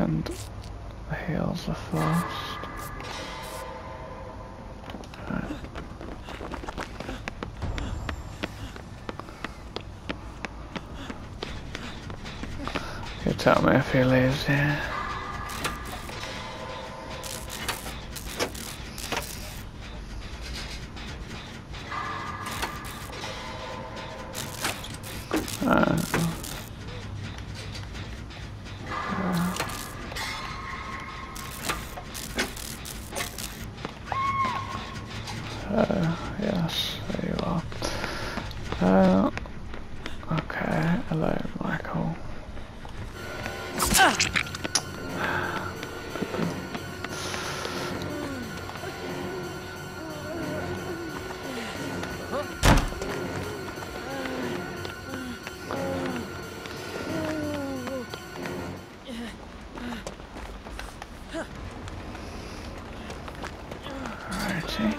and the heals are first. Right. You tell me if he leaves here. Yes, there you are. Okay, hello, Michael. Alrighty.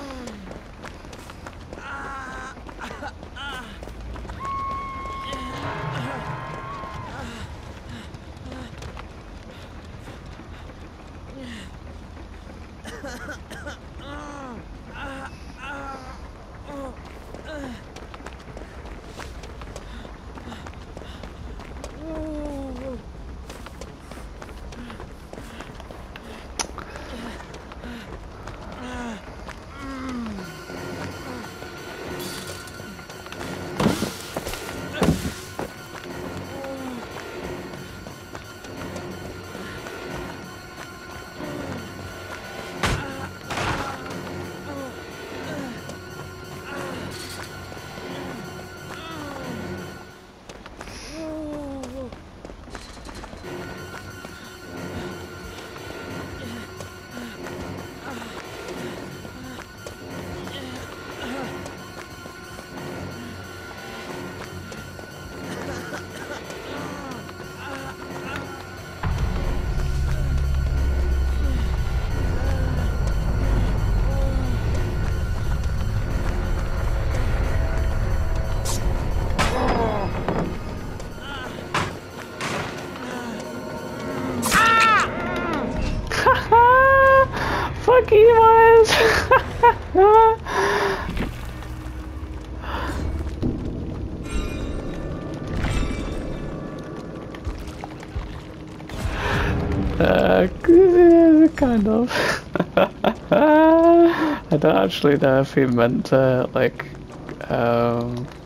Fuck you, Miles! Kind of. I don't actually know if he meant to, like,